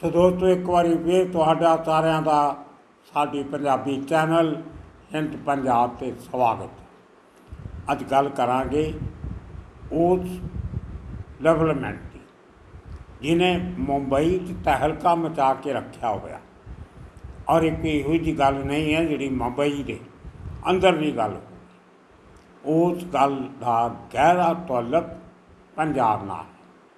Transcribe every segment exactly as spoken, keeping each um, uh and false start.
तो दोस्तों एक बार फिर तुहाडा सारिਆਂ ਦਾ साडी पंजाबी चैनल हिंद पंजाब ते स्वागत। अज गल करांगे उस डेवलपमेंट की जिन्हें मुंबई च तहलका मचा के रखा होया, और एक इहो जी गल नहीं है जिहड़ी मुंबई दे अंदर की गल हो। उस गल का गहरा तअल्लुक पंजाब नाल।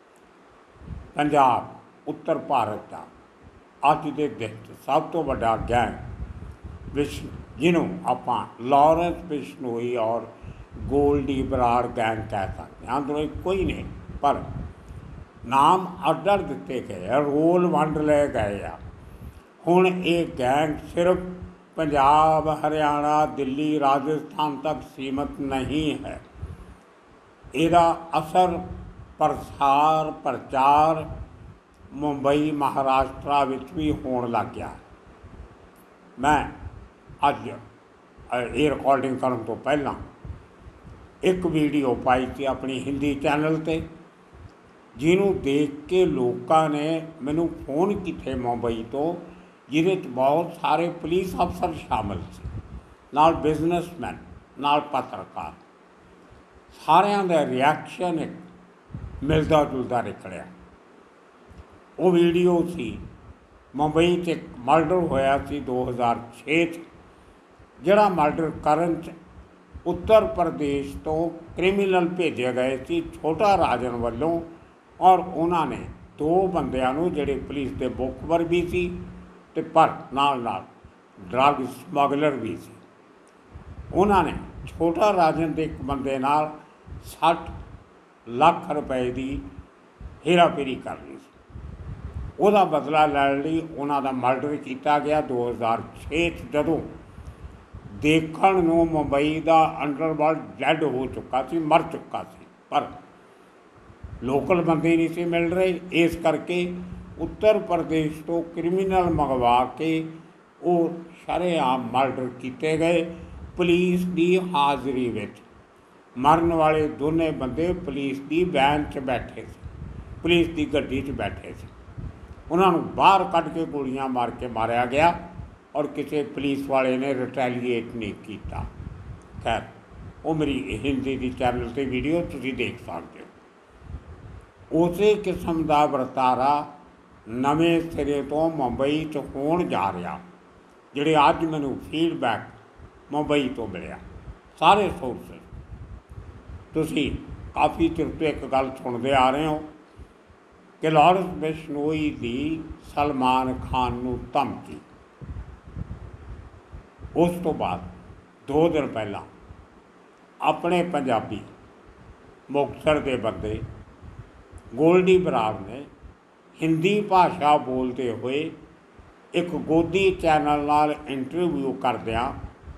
पंजाब उत्तर भारत का अज के दिन सब तो बड़ा गैंग विश्व जिन्हों आप लॉरेंस बिश्नोई और गोल्डी बराड़ गैंग कह सकते हैं। अंदरों कोई नहीं, पर नाम अड्ड अड्ड दिते गए, रोल वंड ले गए आ। हुण ये गैंग सिर्फ पंजाब, हरियाणा, दिल्ली, राजस्थान तक सीमित नहीं है। इसका असर प्रसार प्रचार मुंबई महाराष्ट्र विच भी होण लग गया। मैं अज ये रिकॉर्डिंग करने तो पहला एक वीडियो पाई थी अपनी हिंदी चैनल ते, जिन्हों देख के लोगों ने मैनू फोन किए मुंबई तो, जिहदे च बहुत सारे पुलिस अफसर शामिल थे, नाल बिजनेसमैन, नाल पत्रकार। सारिਆਂ ਦਾ रिएक्शन एक मिलता जुलता निकलिया। वो वीडियो सी मुंबई च एक मर्डर होया सी दो हज़ार छे जिहड़ा मर्डर करन च उत्तर प्रदेश तो क्रिमिनल भेजे गए सी छोटा राजन वालों, और उन्होंने दो बंदियां नूं जिहड़े पुलिस के बुकवर भी सी ते पर नाल नाल ड्रग स्मगलर भी सी। उन्होंने छोटा राजन के एक बंदे नाल सठ लाख रुपए की हेरा फेरी कर ली सी। ਉਹਦਾ बदला लैण लई उन्हां दा मर्डर किया गया दो हज़ार छे जदों देखण नूं मुंबई का अंडरवर्ल्ड डैड हो चुका सी, मर चुका सी, पर लोकल बंदे नहीं से मिल रहे। इस करके उत्तर प्रदेश तो क्रिमिनल मंगवा के वो शरेआम मर्डर किए गए पुलिस की हाज़री विच। मरन वाले दोने बंदे पुलिस की वैन च बैठे थे, पुलिस की गड्डी च बैठे थे। उन्होंने बाहर कढ़ के गोलियां मार के मारिया गया, और किसी पुलिस वाले ने रिटैलीएट नहीं किया। खैर वो मेरी हिंदी की चैनल से वीडियो तुसीं देख सकते हो। उस किस्म का वरतारा नवें सिरे तो मुंबई च होण जा रहा, जिहड़े अज मैनूं फीडबैक मुंबई तो मिलिया सारे सोर्सेस। तुसीं काफ़ी चिर तो एक गल सुनते आ रहे हो कि लॉरेंस बिश्नोई की सलमान खान नूं धमकी। उस तो बाद दो दिन पहला अपने पंजाबी मुक्तसर के बंदे गोल्डी बराड़ ने हिंदी भाषा बोलते हुए एक गोदी चैनल नाल इंटरव्यू करदियां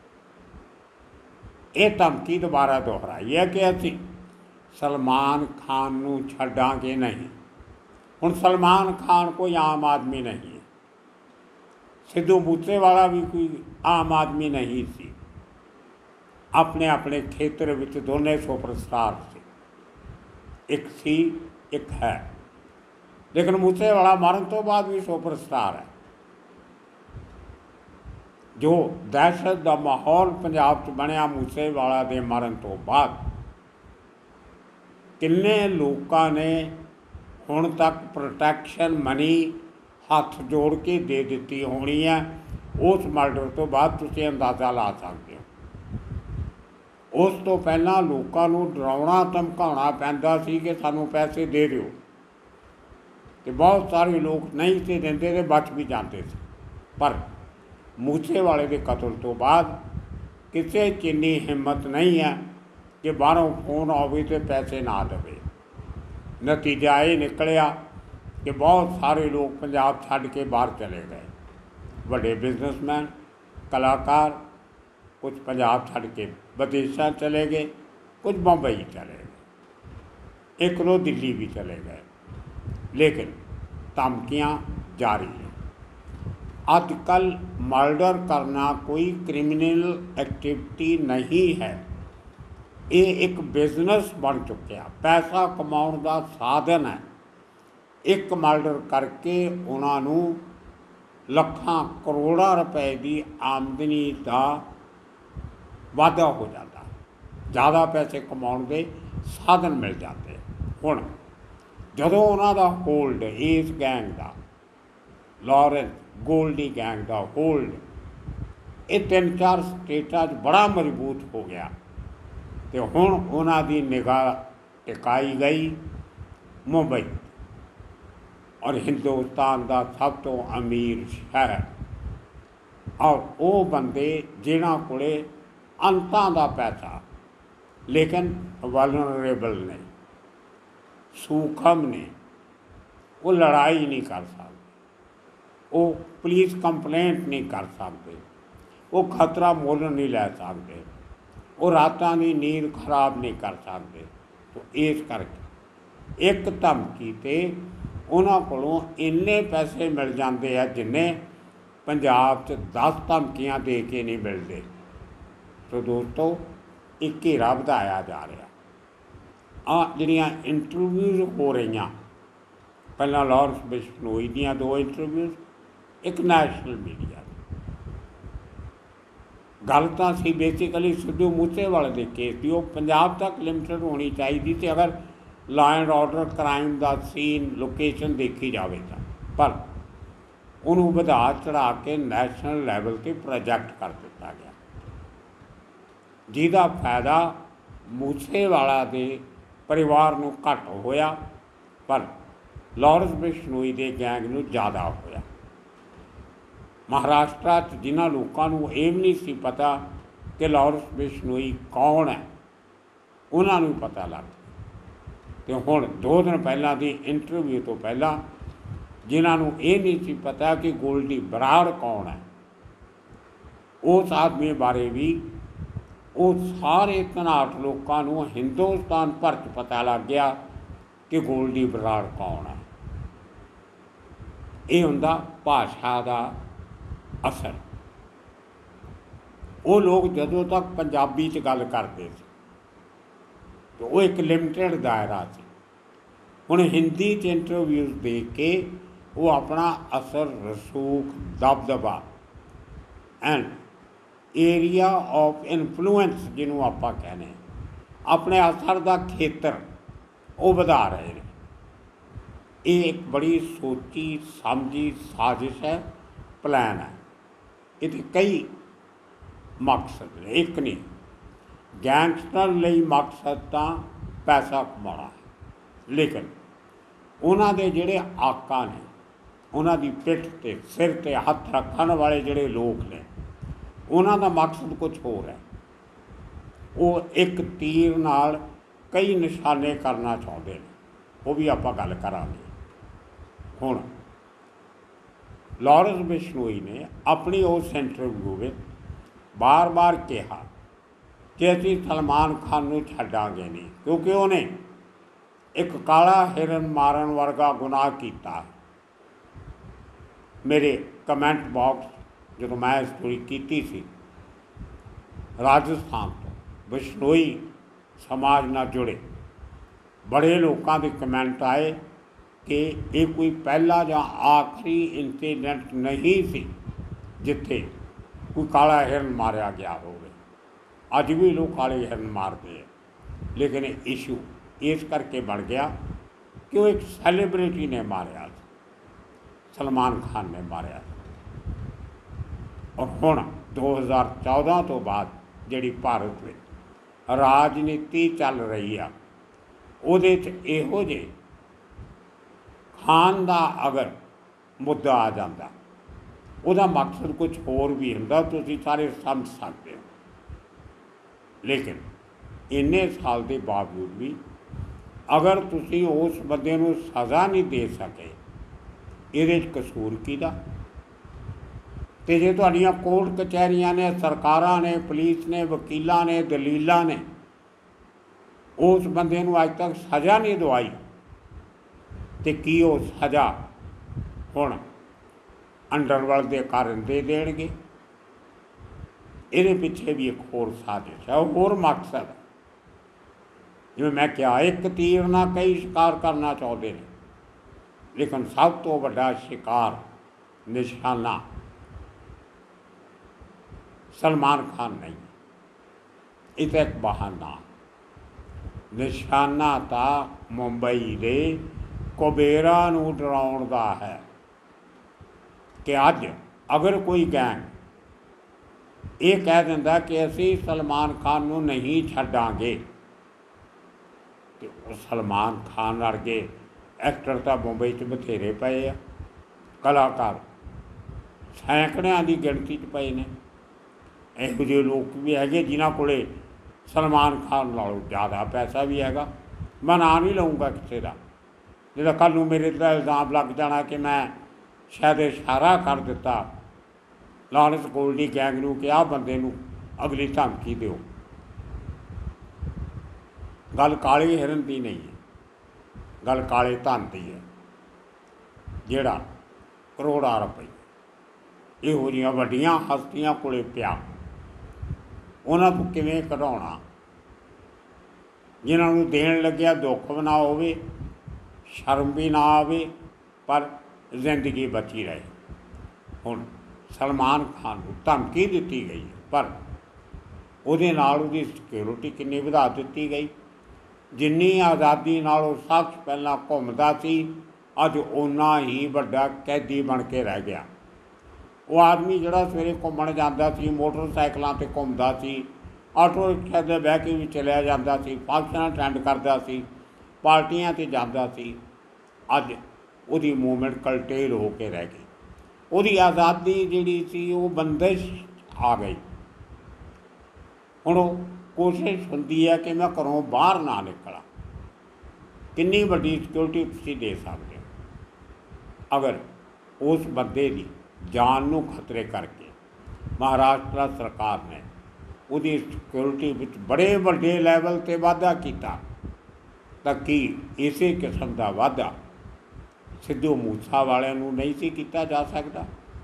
ये धमकी दोबारा दोहराई है कि असीं सलमान खान नूं छड्डांगे नहीं। हुण सलमान खान कोई आम आदमी नहीं है, सिद्धू मूसेवाला भी कोई आम आदमी नहीं सी। अपने अपने खेत्र विच दोने सुपरस्टार से, एक सी एक है, लेकिन मूसेवाला मरन तो बाद भी सुपरस्टार है। जो दहशत का माहौल पंजाब च बनया मूसेवाला के मरन तो बाद, किन्ने लोगों ने हुण तक प्रोटैक्शन मनी हाथ जोड़ के दे दी होनी है। उस मर्डर तो बाद तुसीं अंदाज़ा ला सकते हो। उस तो पहला लोगों को डराउणा धमकाउणा पैंदा सी कि सानूं पैसे दे दिओ, ते बहुत सारे लोग नहीं से दिंदे ते बच भी जाते थे। पर मूसेवाले के कतल तो बाद किसी च इन्नी हिम्मत नहीं है कि बाहरों फोन आवे तो पैसे ना देवे। नतीजा ये निकलिया कि बहुत सारे लोग पंजाब छड्ड के बाहर चले गए। बड़े बिजनेसमैन, कलाकार, कुछ पंजाब छड्ड के विदेशों चले गए, कुछ मुंबई चले गए, एक दो दिल्ली भी चले गए। लेकिन धमकियाँ जारी हैं। आजकल मर्डर करना कोई क्रिमिनल एक्टिविटी नहीं है, ये एक बिजनेस बन चुका, पैसा कमाने का साधन है। एक मर्डर करके उन्होंने ਲੱਖਾਂ ਕਰੋੜਾਂ ਰੁਪਏ ਦੀ ਆਮਦਨੀ ਦਾ ਵਾਧਾ ਹੋ ਜਾਂਦਾ, ਜ਼ਿਆਦਾ ਪੈਸੇ ਕਮਾਉਣ ਦੇ ਸਾਧਨ ਮਿਲ ਜਾਂਦੇ। ਹੁਣ ਜਦੋਂ ਉਹਨਾਂ ਦਾ ਹੋਲਡ ਇਸ ਗੈਂਗ ਦਾ, ਲਾਰੈਂਸ ਗੋਲਡੀ ਗੈਂਗ ਦਾ ਹੋਲਡ ਇਹ ਤਿੰਨ ਚਾਰ ਸਟੇਟਾਂ 'ਚ ਬੜਾ ਮਜ਼ਬੂਤ ਹੋ ਗਿਆ ਅਤੇ ਹੁਣ ਉਹਨਾਂ ਦੀ ਨਿਗਾਹ ਟਿਕਾਈ ਗਈ ਮੁੰਬਈ, और हिंदुस्तान का सब तो अमीर शहर, और वो बंदे जिन्हों को अंतां का पैसा लेकिन वलनरेबल ने, सूखम ने, वो लड़ाई नहीं कर सकते, वो पुलिस कंप्लेंट नहीं कर सकते, वो खतरा मुल नहीं लै सकते, वो रातां की नींद खराब नहीं कर सकते। तो इस करके एक धमकी ते उन्होंने कोलों इन्ने पैसे मिल जाते हैं जिन्ने पंजाब च दस धमकियां दे के नहीं मिलते। तो दोस्तों एक घेरा बढ़ाया जा रहा। आ जिहड़ियां इंटरव्यूज़ हो रही, पहला लॉरेंस बिश्नोई दियां दो इंटरव्यूज़, एक नैशनल मीडिया, गल तां सी बेसिकली सिद्धू मूसेवाले के केस की, वो पंजाब तक लिमिटेड होनी चाहिए थी अगर लॉ एंड ऑर्डर क्राइम का सीन लोकेशन देखी जाए तो, पर उन्होंने बढ़ा चढ़ा के नैशनल लैवल पर प्रोजैक्ट कर दिता गया, जिसका फायदा मूसेवाला के परिवार को घट होया पर लॉरेंस बिश्नोई के गैंग को ज़्यादा होया। महाराष्ट्र जिन्होंने लोगों को ये भी नहीं सी पता कि लॉरेंस बिश्नोई कौन है, उन्होंने पता लग। तो हुण दो दिन पहला की इंटरव्यू तो पहला जिन्होंने ये नहीं सी पता कि गोल्डी बराड़ कौन है, उस आदमी बारे भी वो सारे घनाट लोगों हिंदुस्तान भर च पता लग गया कि गोल्डी बराड़ कौन है। ये हुंदा भाषा का असर। वो लोग जदों तक पंजाबी च गल करते थे तो वो एक लिमिटेड दायरा से, हुण हिंदी च इंटरव्यूज़ दे के वो अपना असर रसूख दबदबा एंड एरिया ऑफ इन्फ्लुएंस जिन्हों आप कहने अपने असर का खेतर वो बढ़ा रहे हैं। ये एक बड़ी सोची समझी साजिश है, प्लान है। ये कई मकसद ने, एक नहीं। गैंगस्टर लई मकसद तो पैसा कमाना है, लेकिन उन्होंने जिहड़े आका ने, उन्होंने पिठ ते सिर ते हथ रखने वाले जिहड़े लोग ने, उन्होंने मकसद कुछ होर है। वो एक तीर नाल कई निशाने करना चाहते हैं, वो भी आपां गल करांगे। हुण लॉरेंस बिश्नोई ने अपनी उस इंटरव्यू में बार बार कहा कि असीं सलमान खान नूं छड्डांगे नहीं, क्योंकि उन्हें एक काला हिरन मारन वर्गा गुनाह किया। मेरे कमेंट बॉक्स जो मैं स्टोरी की सी राजस्थान तो बिश्नोई समाज नाल जुड़े बड़े लोगों के कमेंट आए कि ये कोई पहला या आखिरी इंसीडेंट नहीं सी जिथे कोई काला हिरन मारिया गया हो। अज भी लोग काले हिरन मारते हैं, लेकिन इशू इस करके बढ़ गया कि वो एक सैलीब्रिटी ने मारिया, सलमान खान ने मारिया। और हुण दो हज़ार चौदह तो बाद जिहड़ी भारत में राजनीति चल रही है, उहदे च इहो जे खान का अगर मुद्दा आ जाता, उहदा मकसद कुछ होर भी हुंदा, तुसीं सारे समझ सकते हो। लेकिन इन्ने साल के बावजूद भी अगर तुसी उस बंदे नूं सज़ा नहीं दे सके, ये कसूर किहदा? ते जे तुहाडीआं कोर्ट कचहरियां ने, सरकारां ने, पुलिस ने, वकीलां ने, दलीलां ने उस बंदे नूं अज तक सज़ा नहीं दवाई, तो की वो सज़ा हुण अंडरवर्ल्ड के कारण दे देणगे? ये पिछे भी एक होर साजिश है, होर मकसद है। जिवें मैं क्या एक तीर ना कई शिकार करना चाहते हैं, लेकिन सब तो वड्डा शिकार निशाना सलमान खान नहीं, ये तो एक बहाना। निशाना तो मुंबई के कुबेरा नूं डराउण दा है कि अज अगर कोई गैंग ये कह दिंदा कि असी सलमान खान नूं नहीं छड्डांगे, तो सलमान खान वर्गे एक्टर तो मुंबई च बथेरे पे आ, कलाकार सैकड़ियां की गिणती च पे ने। इहो ਜਿਹੇ लोग भी है जिन्होंने कोले सलमान खान नालों ज़्यादा पैसा भी हैगा। मैं ना नहीं लऊँगा किसी का, जो कल नूं मेरे तो इल्ज़ाम लग जाना कि मैं शायद इशारा कर दिता लारेंस गोल्डी गैंग नूं कि आ बंदे नूं अगली धमकी दिओ। गल काले हिरन की नहीं है, गल काले धन की है, जिहड़ा करोड़ां रुपये इहो जिहियां वड्डियां हस्तियां कोले पिया, उन्हां तों किवें कढाउणा, जिन्हां नूं देण लग्गिया दुख भी ना होवे, शर्म भी ना आवे, पर जिंदगी बची रहे। हुण सलमान खान नूं धमकी दित्ती गई, पर उहदे नाल उहदी सिक्योरिटी किन्नी वधा दित्ती गई। जिन्नी आज़ादी नाल उह शख्स पहलां घुमदा सी, अज उन्ना ही वड्डा कैदी बन के रह गया। वो आदमी जिहड़ा सवेरे घूमण जांदा सी, मोटरसाइकिलों ते घूमदा सी, आटो रिक्शा ते बह के भी चलिया जांदा सी, फंक्शन अटैंड करदा सी, पार्टियां ते जांदा सी, अज उहदी मूवमेंट कलटेल हो के रह गई। उहदी आज़ादी जिहड़ी सी वो बंदिश आ गई। हुण वो कोशिश हुंदी है कि मैं घरों बाहर ना निकला। कितनी वड्डी सिक्योरिटी तुसीं दे सकदे हो अगर उस बंदे की जान नूं खतरे करके महाराष्ट्र सरकार ने उहदी सिक्योरिटी विच बड़े वड्डे लैवल ते वाधा कीता, तां कि इसे किस्म का वाधा सिद्धू मूसा वालिਆਂ ਨੂੰ नहीं सी कीता जा सकता।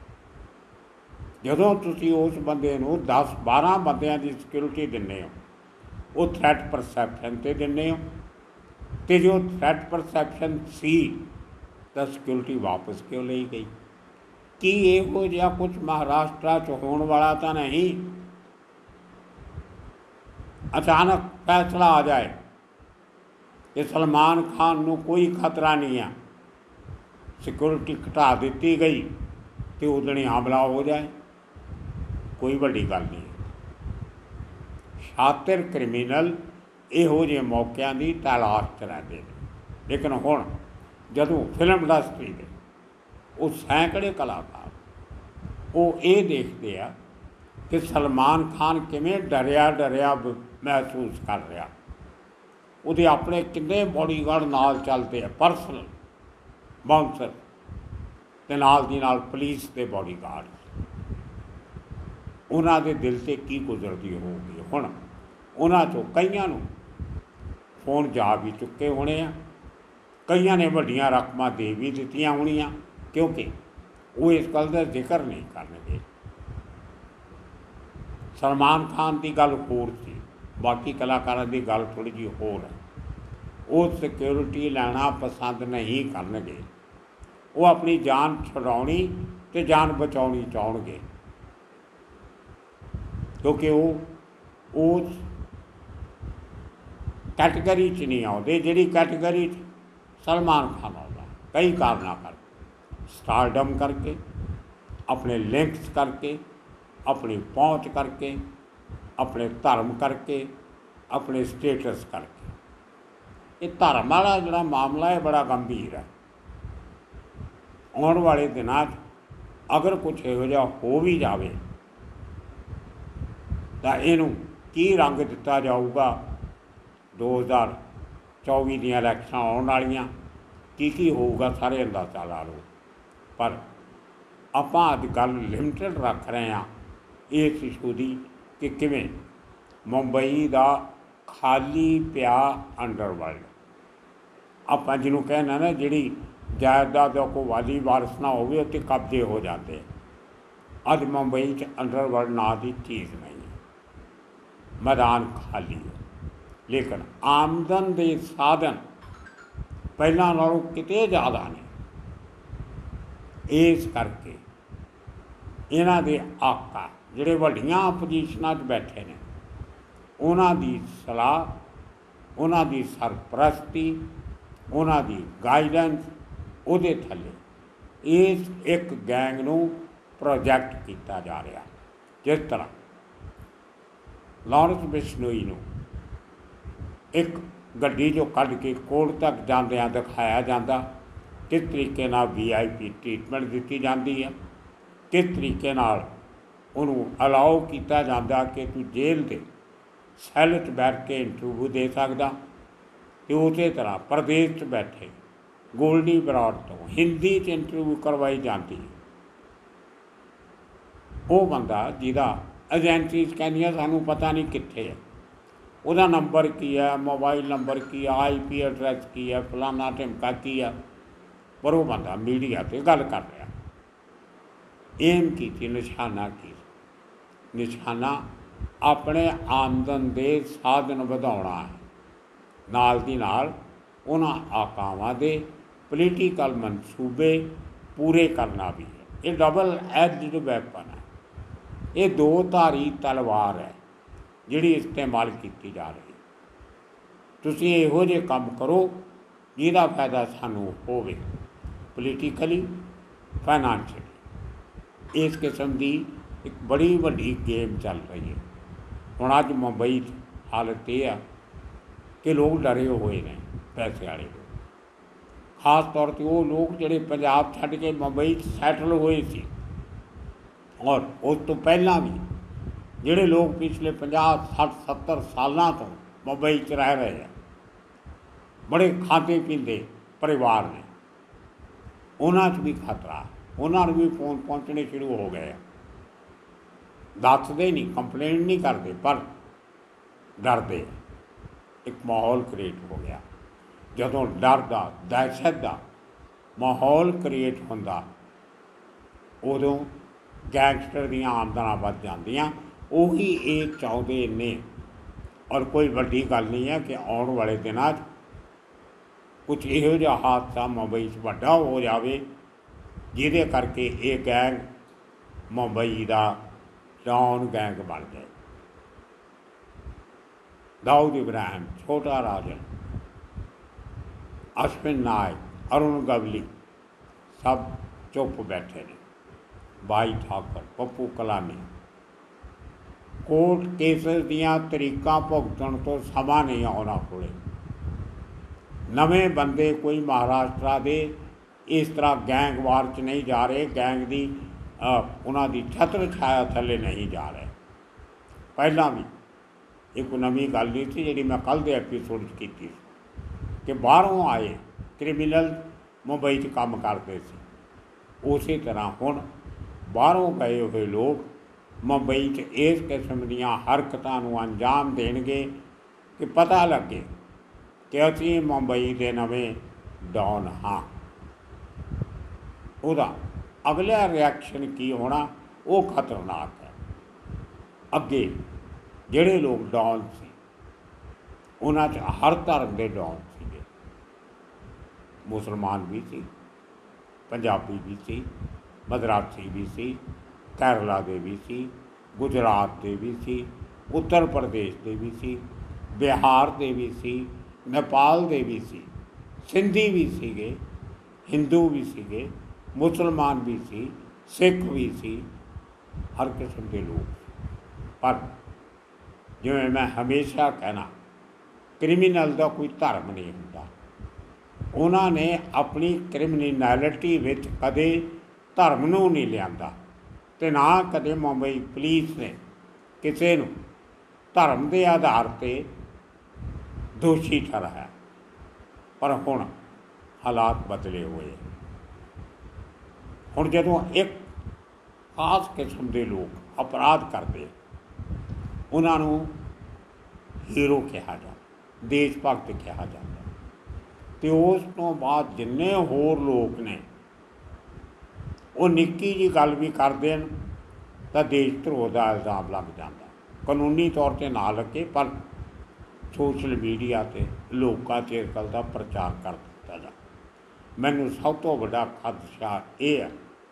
जदों तुसीं उस बंदे नूं दस बारह बंदियां की सिक्योरिटी दिंदे हो, वो थ्रैट परसैप्शन ते दिंदे हो, तो जो थ्रैट परसैप्शन सी तो सिक्योरिटी वापस क्यों ली गई? कि इहो जिहा कुछ महाराष्ट्र च होने वाला तो नहीं? अचानक फैसला आ जाए कि सलमान खान नूं कोई खतरा नहीं है, सिक्योरिटी घटा दी गई, तो उदणे हमला हो जाए, कोई वड्डी गल नहीं। शातिर क्रिमिनल इहो जिहे मौक़िਆਂ की तलाश च रहिंदे ने। लेकिन हुण जदों फिल्म इंडस्ट्री दे वो सैकड़े कलाकार वो ये देखते हैं कि सलमान खान किवें डरिया डरिया महसूस कर रहा, उहदे अपने किन्ने बॉडीगार्ड नाल चलते हैं, परसनल बाउंसर ते नाल दी नाल पुलिस के बॉडीगार्ड, उन्हां दे दिल से की गुजरती होगी। हुण उन्हां चों कईयां नूं फोन जा भी चुके होने आ, कईयां ने वड्डियां रकमां दे भी दित्तियां होणीआं, क्योंकि वो इस गल का जिक्र नहीं करनगे। सलमान खान की गल होर सी, बाकी कलाकारों की गल थोड़ी जी होर है। वो सिक्योरिटी लैना पसंद नहीं करनगे, वो अपनी जान छुड़ाउणी ते जान बचाउणी चाहणगे, क्योंकि वो उस कैटेगरी च नहीं आउंदे जिहड़ी कैटेगरी सलमान खान आउंदा। कई कारणों कर स्टारडम करके, अपने लिंक्स करके, अपनी पहुँच करके, अपने धर्म करके, अपने स्टेटस करके। ये धर्म वाला जिहड़ा मामला है बड़ा गंभीर है। आने वाले दिनों अगर कुछ इहो जिहा हो भी जाए तो इनू की रंग दिता जाऊगा? दो हज़ार चौबी दियां इलैक्शन आने वालियां, की की होगा सारे अंदाजा ला लो। पर आपां अज गल लिमिटेड रख रहे हैं इस इशू की कि किवें मुंबई का खाली पिया अंडरवर्ल्ड, आपां जिन्हों कहना ना जिहड़ी जायदाद को वाली वारस ना होवे उत्ते कब्जे हो जाते हैं। अज मुंबई च अंडरवर्ल्ड नाम की चीज़ नहीं है, मैदान खाली है। लेकिन आमदन के साधन पहलां नालों किते ज़्यादा ने। इस करके इन्हां दे आका जिहड़े वड्डियां पोजीशनां 'च बैठे ने उन्हां दी सलाह, उन्हां दी सरपरस्ती, उन्हां दी गाइडेंस उहदे थल्ले इस एक गैंग नूं प्रोजैक्ट किया जा रहा। जिस तरह लॉरेंस बिश्नोई नूं एक गड्डी चों कढ के कोर्ट तक जांदियां दिखाया जाता, किस तरीके नाल वी आई पी ट्रीटमेंट दी जाती है, किस तरीके नाल उन्होंने अलाउ किया जाता कि तू जेल के सैल च बैठ के इंटरव्यू दे सकदा। तो उस तरह प्रदेश च बैठे गोल्डी बराड़ तो हिंदी च इंटरव्यू करवाई जाती है। वो बंदा जिहदा एजेंसी कहदियां सानू पता नहीं कित्थे है, उसका नंबर की है, मोबाइल नंबर की है, आई पी एड्रैस की है, फलाना ढिमका की है, पर वो बंदा मीडिया से गल कर रहा। एम की थी, निशाना की निशाना अपने आमदन के साधन वधाउणा है, नाल दी नाल उन्हां आकावां दे पोलीटिकल मनसूबे पूरे करना भी है। ये डबल एजड वैपन है, ये दो धारी तलवार है जिहड़ी इस्तेमाल की जा रही। तुसीं इहो जिहे काम करो जिहदा फायदा सानू होवे, पोलीटिकली फाइनैंशियली। इस किस्म की एक बड़ी वड्डी गेम चल रही है। हुण अज मुंबई हालत यह है कि लोग डरे हुए हैं, पैसे वाले लोग, खास तौर पर वो लोग जिहड़े पंजाब छड्ड के मुंबई सैटल हुए सी, और उस तो पहला भी जिहड़े लोग पिछले पचास सठ सत्तर सालों तो मुंबई च रह रहे हैं, बड़े खाते पींदे परिवार ने, उन्हां च भी खतरा, उन्हां नूं भी फोन पहुँचने शुरू हो गए। दसदे नहीं, कंप्लेन नहीं करते, पर डरदे। एक माहौल क्रिएट हो गया। जदों डर का दहशत का माहौल क्रिएट होंदा, उदों गैंगस्टर दीयां आमदनां वध जांदियां। उही ये चाहुंदे ने, और कोई वड्डी गल नहीं है कि आने वाले दिनों कुछ इहो जिहा हादसा मुंबई च वड्डा हो जाए जिहदे करके ये गैंग मुंबई का डॉन गैंग बन जाए। दाऊद इब्राहिम, छोटा राजन, अश्विन नायक, अरुण गवली सब चुप बैठे ने। बाई ठाकर, पप्पू कलानी कोर्ट केसेस दियां तरीकां भुगतण तो समा नहीं आउणा कोले। नवे बंदे कोई महाराष्ट्र दे इस तरह गैंग वार च नहीं जा रहे, गैंग की उन्हां दी छत्र छाया थले नहीं जा रहे। पहला भी एक नवी गल नहीं थी जी मैं कल के एपीसोड की थी कि बाहरों आए क्रिमिनल मुंबई च काम करते थे, उस तरह हुण बाहरों गए हुए लोग मुंबई च इस किस्म दीयां हरकतां नूं अंजाम देणगे कि पता लगे कि असीं मुंबई के नवें डॉन हाँ। उहदा अगला रिएक्शन की होना वो खतरनाक है। अगे जिहड़े लोग डॉन सी उन्हां च हर धर्म के डॉन सीगे, मुसलमान भी सी, पंजाबी भी सी, मद्रासी भी सी, केरला के भी सी, गुजरात के भी सी, उत्तर प्रदेश के भी सी, बिहार के भी सी, नेपाल के भी सी, सिंधी भी सीगे, हिंदू भी सीगे, मुसलमान भी सी, सिख भी सी, हर किस्म के लोग। पर जिवें मैं हमेशा कहना, क्रिमिनल का कोई धर्म नहीं होता। उन्होंने अपनी क्रिमिनैलिटी विच कदे धर्म नूं नहीं लिआंदा, ते ना कदे मुंबई पुलिस ने किसी नूं धर्म के आधार पर दोषी ठहराया। पर हुण हालात बदले हुए। हुण जदों एक खास किस्म के लोग अपराध करते, उन्होंने हीरो कहा जाता, देश भगत कहा जाता, तो उस तो बाद जिन्ने होर लोग ने वो निक्की जी गल भी कर देन तो देश धरोह का इल्जाम लग जाता। कानूनी तौर पर ना लगे, पर सोशल मीडिया से लोगों से इस गल का प्रचार कर दिता जाए। मैनू सब तो बड़ा खदशा ये है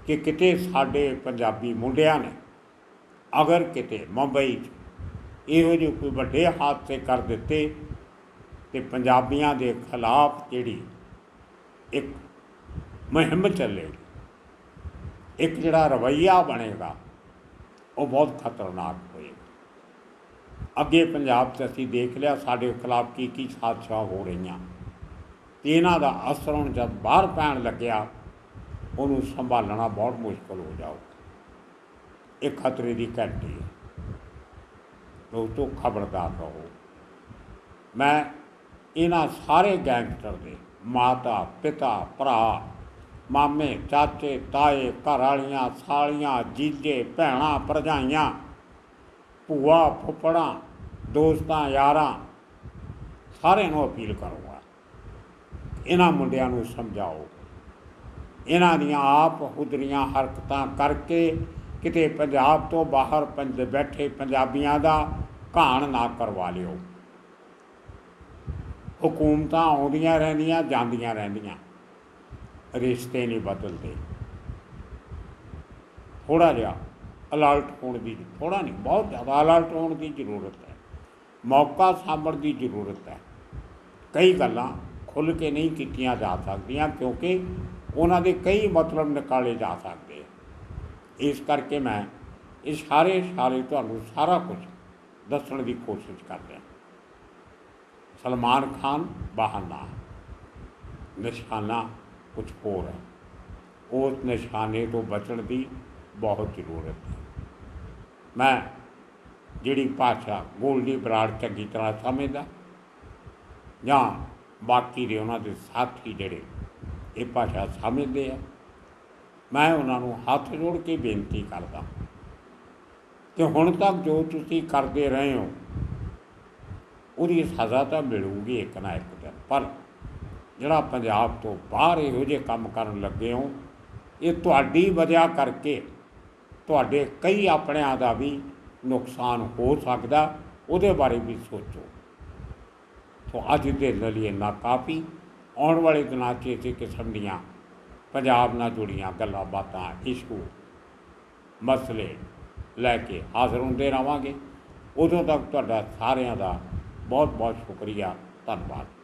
कि किते साडे पंजाबी मुंडियां ने अगर किते मुंबई इहो ਜਿਹੇ कोई ਵੱਡੇ हादसे कर दिते तो पंजाबियों के खिलाफ जिहड़ी एक मुहिम चलेगी, एक जिहड़ा रवैया बनेगा वो बहुत खतरनाक होएगा। अगे पंजाब से असीं देख लिया साडे खिलाफ की की साजिशां हो रही, तो इन्हां दा असर हुण जब बाहर पैण लग्या उन्होंने संभालना बहुत मुश्किल हो जाऊगा। एक खतरे की घंटी है, दोस्तों खबरदार रहो। मैं इन्हां सारे गैंगस्टर दे माता पिता भरा मामे चाचे ताए घर वालियां सालियां जीजे भैणां भरजाइयां भूआ फुफड़ा दोस्तां यारां सारे नूं अपील करूँगा, इन्हां मुंडियां नूं समझाओ, इन्हां दियां आप हुदरियां हरकतां करके किते पंजाब तो बाहर पंज बैठे पंजाबियों का घाण ना करवा लियो। हुकूमतां आउंदियां रहिंदियां जांदियां रहिंदियां, रिश्ते नहीं बदलते। थोड़ा जिहा अलर्ट होने की, थोड़ा नहीं बहुत ज़्यादा अलर्ट होने की जरूरत है, मौका सामण की जरूरत है। कई गल्लां खुल के नहीं कीतियां जा सकदियां क्योंकि उन्हां दे कई मतलब निकाले जा सकते हैं। इस करके मैं इशारे इशारे तुहानूं सारा कुछ दसण की कोशिश कर रहा। सलमान खान बहाना, निशाना कुछ होर है, उस निशाने तो बचण की बहुत ज़रूरत है। मैं जिहड़ी भाषा गोल्डी बराड़ चंगी तरह समझदा जां बाकी दे उन्हां दे साथी जिहड़े ये भाषा समझते हैं, मैं उन्होंने हाथ जोड़ के बेनती करदा कि हुण तक जो तुसीं करते रहे हो उसकी सज़ा तो मिलूगी एक ना एक दिन, पर जिहड़ा पंजाब तो बाहर इहो जिहे काम करन लगे हो ये तुहाडी वजह करके तुहाडे कई अपणियां दा भी नुकसान हो सकदा, उहदे बारे भी सोचो। तो अज दे लिए इन्ना काफ़ी। आने वाले दिनों च इस किस्म दीयां पंजाब नाल जुड़ियां गल्लां बातां इशू मसले लैके हाज़र होंदे रहांगे। उदों तक तुहाडा सारिआं दा बहुत बहुत शुक्रिया, धन्नवाद।